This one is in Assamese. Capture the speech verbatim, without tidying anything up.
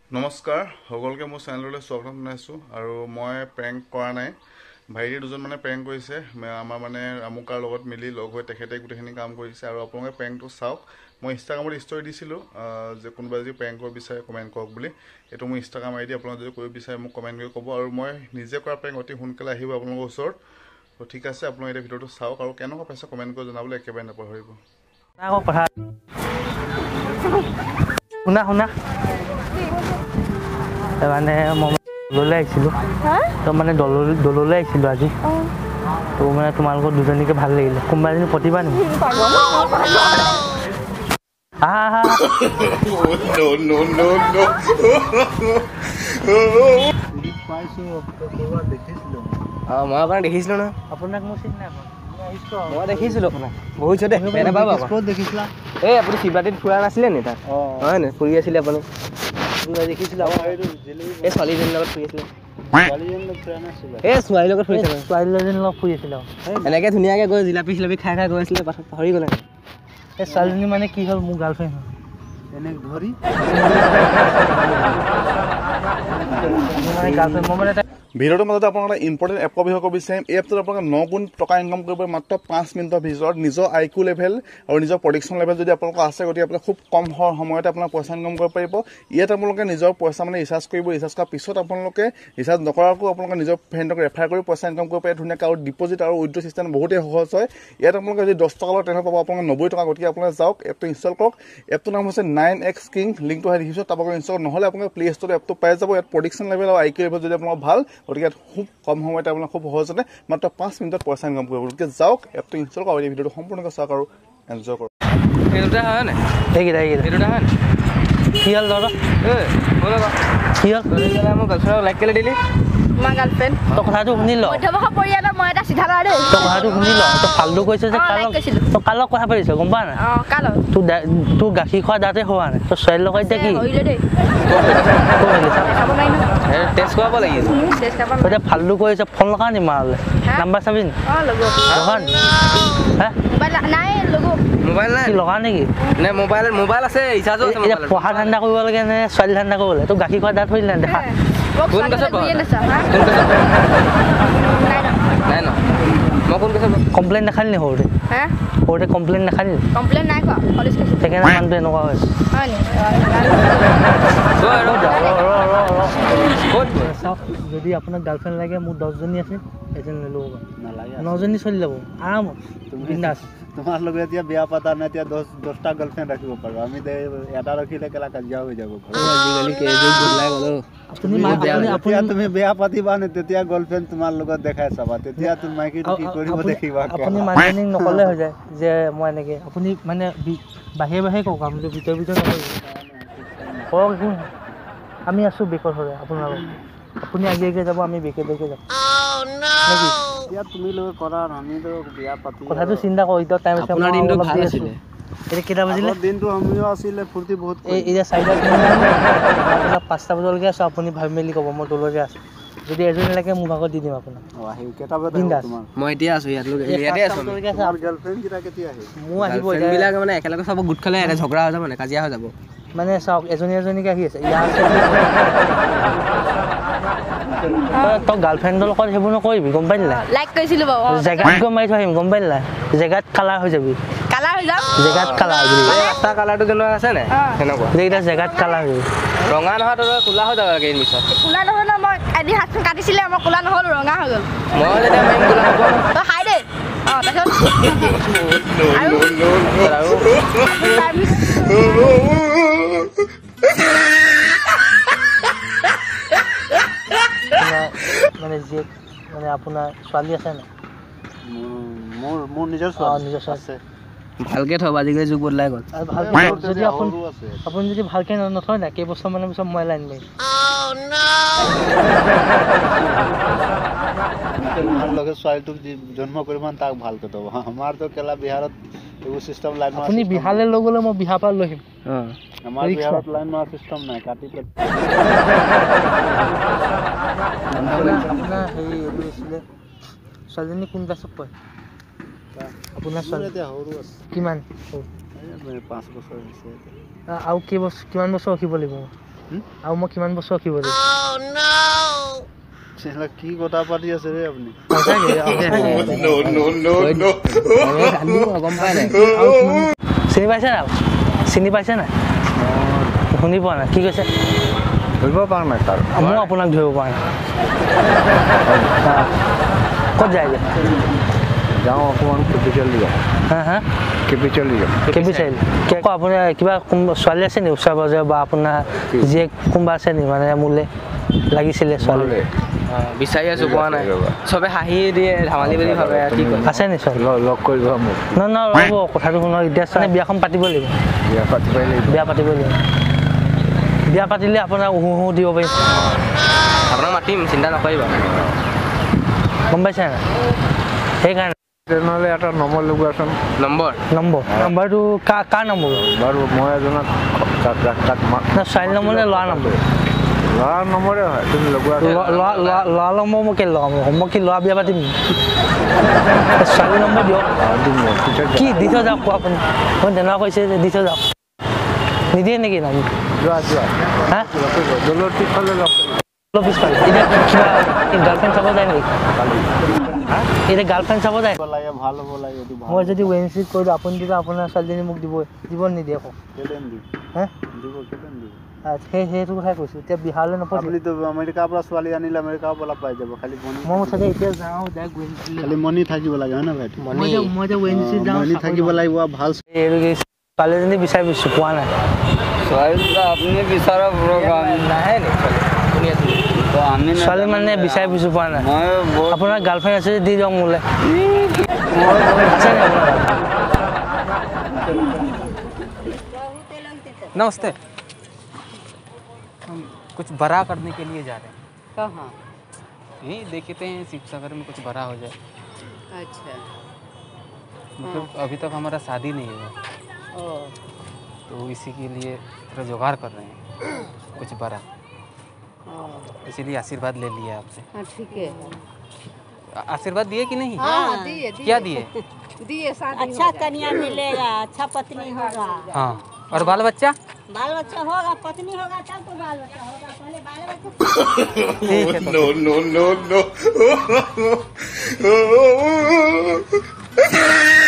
নমস্কাৰ সকলোকে মোৰ চেনেললৈ স্বাগতম জনাইছোঁ আৰু মই প্ৰেংক কৰা নাই ভাইটি দুজন মানে প্ৰেংক কৰিছে আমাৰ মানে আমুকাৰ লগত মিলি লগ হৈ তেখেতে গোটেইখিনি কাম কৰিছে আৰু আপোনালোকে প্ৰেংকটো চাওক মই ইনষ্টাগ্ৰামত ষ্টৰি দিছিলোঁ যে কোনোবা যদি প্ৰেংক কৰিব বিচাৰে কমেণ্ট কৰক বুলি এইটো মোৰ ইনষ্টাগ্ৰাম আইডি আপোনালোকে যদি কৰিব বিচাৰে মোক কমেণ্ট কৰি ক'ব আৰু মই নিজে কৰা প্ৰেংক অতি সোনকালে আহিব আপোনালোকৰ ওচৰত তো ঠিক আছে আপোনালোকে এতিয়া ভিডিঅ'টো চাওক আৰু কেনেকুৱা পাইছে কমেণ্ট কৰি জনাবলৈ একেবাৰে নাপাহৰিব কথা শুনা শুনা মানে মই দললৈ আহিছিলোঁ তো মানে দল দললৈ আহিছিলোঁ আজি তো মানে তোমালোকৰ দুজনীকে ভাল লাগিলে কোনোবা এজনী পতিবা নেকি আহা আহা অঁ মই আপোনাক দেখিছিলোঁ নহয় আপোনাক মই চিনি নাই মই দেখিছিলোঁ আপোনাক বহুত দে বেয়া নাপাব ক'ত দেখিছিলা এই আপুনি শিৱৰাত্ৰিত ফুৰা নাছিলে নি তাত হয় নে ফুৰি আছিলে আপুনি দেখিছিলোঁ এই ছোৱালীজনীৰ লগত ফুৰি আছিলে এই ছোৱালীৰ লগত ফুৰিছে ছোৱালীজনীৰ লগত ফুৰি আছিলে এনেকৈ ধুনীয়াকৈ গৈ জিলাপি চিলাপি খাই খাই গৈ আছিলে পাহৰি গ'লে এই ছোৱালীজনী মানে কি হ'ল মোৰ গাৰ্লফ্ৰেণ্ড হয় এনে ধৰি মানে গাৰ্লফ্ৰেণ্ড মই মানে ভিডিঅ'টোৰ মাজতে আপোনাক এটা ইম্পৰ্টেণ্ট এপৰ বিষয়ে ক'ব বিচাৰিম এই এপটোত আপোনালোকে ন গুণ টকা ইনকাম কৰিব মাত্ৰ পাঁচ মিনিটৰ ভিতৰত নিজৰ আই কিউ লেভেল আৰু নিজৰ প্ৰডিকশ্যন লেভেল যদি আপোনালোকৰ আছে গতিকে আপোনালোকে খুব কম সময়তে আপোনাৰ পইচা ইনকাম কৰিব পাৰিব ইয়াত আপোনালোকে নিজৰ পইচা মানে ৰিচাৰ্জ কৰিব ৰিচাৰ্জ কৰাৰ পিছত আপোনালোকে ৰিচাৰ্জ নকৰাকো আপোনালোকে নিজৰ ফ্ৰেণ্ডক ৰেফাৰ কৰি পইচা ইনকাম কৰিব পাৰে ধুনীয়াকৈ আৰু ডিপজিট আৰু উইথড্ৰ চিষ্টেম বহুতেই সহজ হয় ইয়াত আপোনালোকে যদি দহ টকা লয় তেনেহ'লে পাব আপোনালোকে নব্বৈ টকা গতিকে আপোনালোকে যাওক এপটো ইনষ্টল কৰক এপটোৰ নাম হৈছে নাইন এক্স কিং লিংকটো আহি দেখিছোঁ তাৰপৰা ইনষ্টল নহ'লে আপোনালোকে প্লে ষ্ট'ৰত এপটো পাই যাব ইয়াত প্ৰডিকশ্যন লেভেল আৰু আই কিউ লেভেল যদি আপোনালোকৰ ভাল গতিকে ইয়াত খুব কম সময়তে আপোনালোকে খুব সহজতে মাত্ৰ পাঁচ মিনিটত পইচা ইনকাম কৰিব গতিকে যাওক এপটো ইনষ্টল কৰক এই ভিডিঅ'টো সম্পূৰ্ণকৈ চাওক আৰু এনজয় কৰক এই দুটা হয় নাই এইকেইটা এইকেইটা এই দুটা হয় নাই কি হ'ল দাদা এই হ'ল আকৌ কি হ'ল মোৰ গাৰ্লফ্ৰেণ্ডক লাইক কেলে দিলি তোমাৰ গাৰ্লফ্ৰেণ্ড তই কথাটো শুনি ল মধ্যবৰ্ষ পৰিয়ালৰ মই এটা চিধা ল'ৰা দেই তই কথাটো শুনি ল তই ফাল্টু কৈছে যে অ, কাৰ like লগত কৰিছিলোঁ। তই কাৰ লগত কথা পাতিছ গম পাৱ নাই অঁ কাৰ লগত তোৰ তোৰ গাখীৰ খোৱা দাঁতে হোৱা নাই তই ছোৱালীৰ লগত এতিয়া কি হৰিলে দেই খাব নোৱাৰি নহয় টেষ্ট কৰাব লাগিব টেষ্ট খাব তই এতিয়া ফাল্টু কৰিছে ফোন লগা নি মাৰলে হা? নাম্বাৰ চাবি নি অঁ লগো লগা নি হা মোবাইল নাই লগো মোবাইল নাই কি লগা নেকি নে মোবাইল মোবাইল আছে ৰিচাৰ্জো আছে এতিয়া মোবাইলত পঢ়া ধান্দা কৰিব লাগে নে ছোৱালী ধান্দা কৰিব লাগে তোৰ গাখীৰ খোৱা দাঁত হৈছিল নাই দেখা কোন গছত নাই কোন গছত নাই ন মই কোন গছত কমপ্লেইন দেখালি নি সৰুতে হা সৰুতে কমপ্লেইন দেখালি নি কমপ্লেইন নাই কৰা কলেজ কৈছোঁ সেইকাৰণে মানুহটো এনেকুৱা হৈছে হয় নি ক'ত চাওক যদি আপোনাক গাৰ্লফ্ৰেণ্ড লাগে মোৰ দহজনী আছে এজনী লৈ ল'ব নালাগে নজনী চলি যাব আৰামত বিন্দাছ তোমাৰ লগত এতিয়া বিয়া পাতা নাই এতিয়া দহ দহটা গাৰ্লফ্ৰেণ্ড ৰাখিব পাৰোঁ আমি এটা ৰাখিলে কেলা কাজিয়া হৈ যাব আজিকালি কেইযোৰ বদলাই গ'ল আপুনি যেতিয়া তুমি বিয়া পাতিবা নে তেতিয়া গাৰ্লফ্ৰেণ্ড তোমাৰ লগত দেখাই চাবা তেতিয়া তুমি মাইকীটো কি কৰিব দেখিবা আপুনি মানুহজনীক নক'লে হৈ যায় যে মই এনেকৈ আপুনি মানে বাহিৰে বাহিৰে কওক আপুনি ভিতৰে ভিতৰে নকৰিব কওক একো আমি আছোঁ বেকৰ হ'লে আপোনাৰ লগত আপুনি আগে আগে যাব আমি বেকে বেকে যাম নেকি এতিয়া তুমি লগত কৰা আমিতো বিয়া পাতি কথাটো চিন্তা কৰোঁ এতিয়া টাইম আছে আপোনাৰ দিনটো ভাল আছিলে এতিয়া কেইটা বাজিলে দিনটো আমিও আছিলে ফূৰ্তি বহুত এই এতিয়া চাৰিটা পাঁচটা বজালৈকে আছোঁ আপুনি ভাবি মেলি ক'ব মই দলতে আছোঁ যদি এজনী লাগে মোৰ ভাগত দি দিম আপোনাক আহি কেইটা বজাত বিন্দাছ মই এতিয়া আছোঁ ইয়াত ইয়াতে আছোঁ গাৰ্লফ্ৰেণ্ড কেইটা কেতিয়া আহে মোৰ আহিব বিলাক মানে একেলগে চব গোট খালে এটা ঝগড়া হৈ যাব মানে কাজিয়া হৈ যাব মানে চাওক এজনী এজনীকে আহি আছে ইয়াৰ তই গাৰ্লফ্ৰেণ্ডৰ লগত সেইবোৰ নকৰিবি গম পালি নাই লাইক কৰিছিলোঁ বাৰু জেগাত গৈ মাৰি থৈ আহিম গম পালি নাই জেগাত কালাৰ হৈ যাবি কালাৰ হৈ যাম জেগাত কালাৰ হৈ যাবি ৰাস্তা কালাৰটো যেনেকুৱা আছে নাই সেনেকুৱা যেইটা জেগাত কালাৰ হৈ যাবি ৰঙা নহয় তই ক'লা হৈ যাব কেইদিন পিছত কোলা নহয় ন মই এদিন হাতখন কাটিছিলে মই কোলা নহ'লো ৰঙা হৈ গ'ল মই যেতিয়া মেইন ক'লা হ'ব তই খাই দেই অঁ তাৰপিছত আৰু মানে জীয়েক মানে আপোনাৰ ছোৱালী আছে নাই মোৰ মোৰ নিজৰ অঁ নিজৰ আছে ভালকে থব আজিকালি যুগ বদলাই গ'ল আৰু ভালকে যদি আপুনি আপুনি যদি ভালকে নথয় না কেইবছৰ মানৰ পিছত মই লাইন মাৰিম ভাল লগে ছোৱালীটোক জন্ম কৰিব তাক ভালকে থব আমাৰতো কেলা বিহাৰত এইবোৰ চিষ্টেম লাইন আপুনি বিহাৰলৈ লৈ গ'লে মই বিহাৰ পৰা লৈ আহিম আমাৰ বিহাৰত লাইন মাৰা চিষ্টেম নাই কাটি আপোনাৰ হেৰি এইটো আছিলে ছোৱালীজনী কোন ক্লাছত পঢ়ে আপোনাৰ ছোৱালী এতিয়া সৰু আছে কিমান পাঁচ বছৰ হৈছে আৰু কেইবছৰ কিমান বছৰ ৰখিব লাগিব আৰু মই কিমান বছৰ ৰখিব লাগিব চেলা কি কথা পাতি আছে ৰে আপুনি গম পাই নাই চিনি পাইছে নাই চিনি পাইছে নাই শুনি পোৱা নাই কি কৈছে ধৰিব পৰা নাই তাৰ মই আপোনাক ধৰিব পৰা নাই ক'ত যায় যাওঁ অকণমান কেপিটেল দিয়ক হা হা কেপিটেল দিয়ক কেপিটেল আকৌ আপোনাৰ কিবা কোনোবা ছোৱালী আছে নি ওচৰে পাজৰে বা আপোনাৰ জীয়েক কোনোবা আছে নি মানে মোলৈ লাগিছিলে ছোৱালী বিচাৰি আছো পোৱা নাই চবে হাঁহি দিয়ে ধেমালি বুলি ভাবে কি কয় আছে নি ছোৱালী লগ কৰিব মোক নহয় নহয় ৰ'ব কথাটো শুনক এতিয়া চানে বিয়াখন পাতিব লাগিব বিয়া পাতিবই লাগিব বিয়া পাতিব লাগিব বিয়া পাতিলে আপোনাৰ উহু উহু দিব পাৰিম আপোনাক মাতিম চিন্তা নকৰিবা গম পাইছে নাই সেইকাৰণে তেনেহ'লে এটা নম্বৰ লগোৱাচোন নম্বৰ নম্বৰ নম্বৰটো কাৰ কাৰ নম্বৰ বাৰু মই এজনক তাক তাক না ছোৱালী নম্বৰ নে ল'ৰা নম্বৰ ল'ৰাৰ নম্বৰে হয় তুমি লগোৱা ল'ৰা ল'ৰা ল'ৰা নম্বৰ মই কেলৈ লগাম মই কি ল'ৰা বিয়া পাতিম ছোৱালী নম্বৰ দিয়ক কি দি থৈ যাওক কোৱা আপুনি মই তেনেকুৱা কৈছে যে দি থৈ যাওক নিদিয়ে নেকি নামি যোৱা যোৱা হা দলৰ পিছফালে লগ পিছফালে এতিয়া কিবা গাৰ্লফ্ৰেণ্ড চাব যায় নেকি এতিয়া গাৰ্লফ্ৰেণ্ড চাব যায় লাগে ভাল হ'ব লাগে এইটো ভাল মই যদি ৱেনচিট কৰি দিওঁ আপুনি দিব আপোনাৰ ছোৱালীজনী মোক দিব দিব নিদিয়ে আকৌ কেলেন দিব হে দিব কেলেন দিব সেই সেইটো কথাই কৈছোঁ এতিয়া বিহাৰলৈ নপঠিয়াব আপুনিতো আমেৰিকাৰ পৰা ছোৱালী আনিলে আমেৰিকাৰ পৰা পাই যাব খালি মনি মই মুঠতে এতিয়া যাওঁ ডাইৰেক্ট ৱেনচিট খালি মনি থাকিব লাগে হয় না ভাই মই যে মই যে ৱেনচিট যাওঁ মনি থাকিব লাগিব ভাল এইটো কি ছোৱালীজনী বিচাৰি ফুৰিছোঁ পোৱা নাই ছোৱালী আপুনি বিচৰা নাহে নি শুনি আছো আমি ছোৱালী মানে বিচাৰি ফুৰিছোঁ পোৱা নাই মই আপোনাৰ গাৰ্লফ্ৰেণ্ড আছে দি দিয়ক মোলৈ আছে নি আপোনাৰ नमस्ते हम कुछ बड़ा करने के लिए जा रहे हैं कहाँ यही देखते हैं शिव सागर में कुछ बड़ा हो जाए अच्छा मतलब अभी तक हमारा शादी नहीं हुआ ओ तो इसी के लिए थोड़ा जुगाड़ कर रहे हैं कुछ बड़ा ओ इसीलिए आशीर्वाद ले लिया आपसे हाँ ठीक है आ- आशीर्वाद दिए कि नहीं हाँ दिए दिए क्या दिए दिए शादी अच्छा कन्या मिलेगा अच्छा पत्नी होगा हाँ और बाल बच्चा बाल बच्चा होगा पत्नी होगा तब तो बाल बच्चा होगा पहले बाल बच्चा ठीक है तो no, no, no, no.